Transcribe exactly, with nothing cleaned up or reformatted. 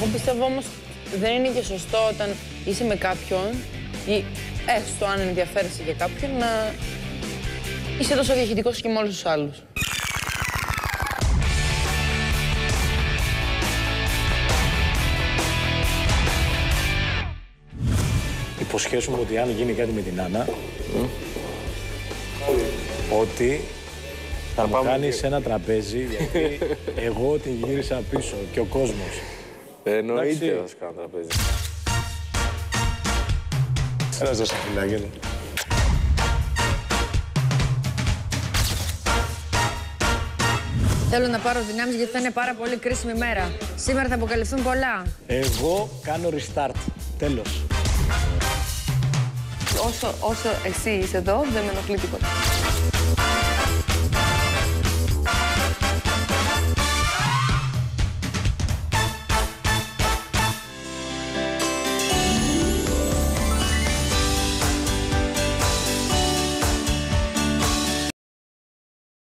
Εγώ πιστεύω όμως δεν είναι και σωστό όταν είσαι με κάποιον ή έστω αν ενδιαφέρεσαι για κάποιον να είσαι τόσο διαχειτικός και με όλους τους άλλους. Υποσχέσουμε ότι αν γίνει κάτι με την Άννα, mm. ότι θα μου κάνεις και... ένα τραπέζι, γιατί εγώ την γύρισα πίσω και ο κόσμος. Εννοείται θα σου κάνω τραπέζι. Ένας δώσα φιλάκια. Θέλω να πάρω δυνάμεις γιατί θα είναι πάρα πολύ κρίσιμη μέρα. Σήμερα θα αποκαλυφθούν πολλά. Εγώ κάνω restart. Τέλος. Όσο, όσο εσύ είσαι εδώ, δεν με ενοχλεί τίποτα.